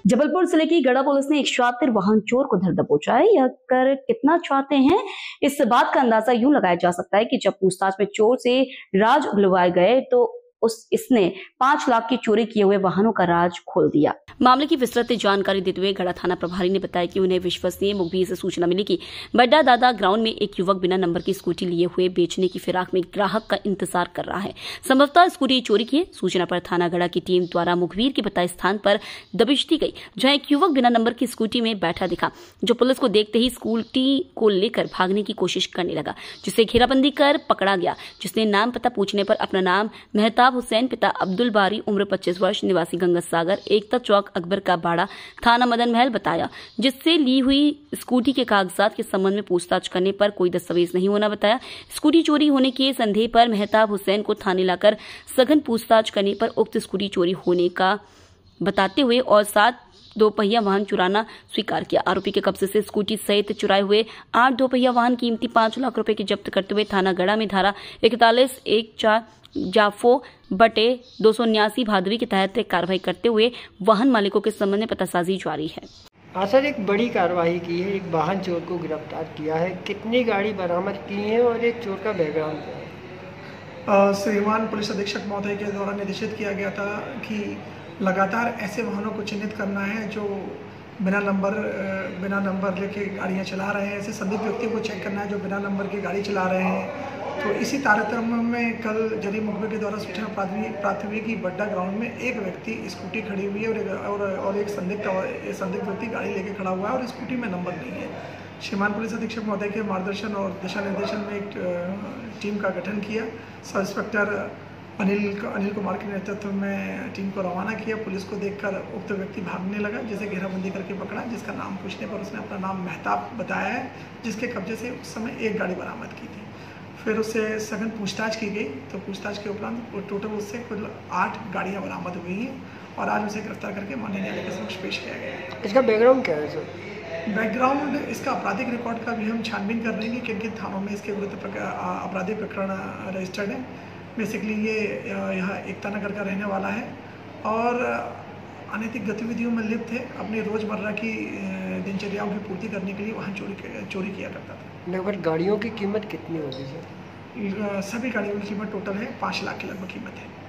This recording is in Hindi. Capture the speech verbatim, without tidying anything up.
जबलपुर जिले की गढ़ा पुलिस ने एक शातिर वाहन चोर को धर दबोचा है। यह कर कितना चाहते हैं, इस बात का अंदाजा यूं लगाया जा सकता है कि जब पूछताछ में चोर से राज उगलवाए गए तो उस इसने पांच लाख की चोरी किए हुए वाहनों का राज खोल दिया। मामले की विस्तृत जानकारी देते हुए गढ़ा थाना प्रभारी ने बताया कि उन्हें विश्वसनीय मुखबिर से सूचना मिली कि बड्डा दादा ग्राउंड में एक युवक बिना नंबर की स्कूटी लिए हुए बेचने की फिराक में ग्राहक का इंतजार कर रहा है। संभवतः स्कूटी चोरी की है। सूचना पर थाना गढ़ा की टीम द्वारा मुखबिर के बताए स्थान पर दबिश दी गई, जहां एक युवक बिना नंबर की स्कूटी में बैठा दिखा, जो पुलिस को देखते ही स्कूटी को लेकर भागने की कोशिश करने लगा, जिसे घेराबंदी कर पकड़ा गया। जिसने नाम पता पूछने पर अपना नाम मेहताब हुसैन, पिता अब्दुल बारी, उम्र पच्चीस वर्ष, निवासी गंगा सागर, एकता चौक, अकबर का बाड़ा, थाना मदन महल बताया। जिससे ली हुई स्कूटी के कागजात के संबंध में पूछताछ करने पर कोई दस्तावेज नहीं होना बताया। स्कूटी चोरी होने के संदेह पर मेहताब हुसैन को थाने लाकर सघन पूछताछ करने पर उक्त स्कूटी चोरी होने का बताते हुए और साथ दो पहिया वाहन चुराना स्वीकार किया। आरोपी के कब्जे से स्कूटी सहित चुराए हुए आठ दो पहिया वाहन कीमती पांच लाख रुपए की जब्त करते हुए थाना गढ़ा में धारा इकतालीस एक चार जाफो बटे दो सौ उन्यासी भादवी के तहत कार्रवाई करते हुए वाहन मालिकों के संबंध में पतासाजी जारी है। हाँ सर, एक बड़ी कार्रवाई की है, एक वाहन चोर को गिरफ्तार किया है। कितनी गाड़ी बरामद की है और एक चोर का बैकग्राउंड क्या है? श्रीमान पुलिस अधीक्षक महोदय के द्वारा निर्देशित किया गया था कि लगातार ऐसे वाहनों को चिन्हित करना है जो बिना नंबर बिना नंबर लेके गाड़ियाँ चला रहे हैं। ऐसे संदिग्ध व्यक्तियों को चेक करना है जो बिना नंबर की गाड़ी चला रहे हैं। तो इसी तारतम्य में कल जरी मुखबिर के द्वारा सूचना प्राप्त हुई कि बड्डा ग्राउंड में एक व्यक्ति स्कूटी खड़ी हुई है और एक, और, और एक संदिग्ध और संदिग्ध व्यक्ति गाड़ी लेके खड़ा हुआ है और स्कूटी में नंबर नहीं है। श्रीमान पुलिस अधीक्षक महोदय के मार्गदर्शन और दिशा निर्देशन में एक टीम का गठन किया। सब इंस्पेक्टर अनिल अनिल कुमार के नेतृत्व में टीम को रवाना किया। पुलिस को देखकर उक्त व्यक्ति भागने लगा, जिसे घेराबंदी करके पकड़ा, जिसका नाम पूछने पर उसने अपना नाम मेहताब बताया है, जिसके कब्जे से उस समय एक गाड़ी बरामद की थी। फिर उससे सघन पूछताछ की गई तो पूछताछ के उपरांत टोटल उससे कुल आठ गाड़ियाँ बरामद हुई हैं और आज उसे गिरफ्तार करके माननीय न्यायालय के समक्ष पेश किया गया है। इसका बैकग्राउंड क्या है सर? बैकग्राउंड इसका आपराधिक रिकॉर्ड का भी हम छानबीन कर रहे हैं कि किन किन थानों में इसके विरुद्ध आपराधिक प्रकरण रजिस्टर्ड है। बेसिकली ये यहाँ एकता नगर का रहने वाला है और अनैतिक गतिविधियों में लिप्त है। अपनी रोज़मर्रा की दिनचर्याओं की पूर्ति करने के लिए वाहन चोरी चोरी किया करता था। लगभग गाड़ियों की कीमत कितनी होगी सर? सभी गाड़ियों की कीमत टोटल है पाँच लाख के लगभग कीमत है।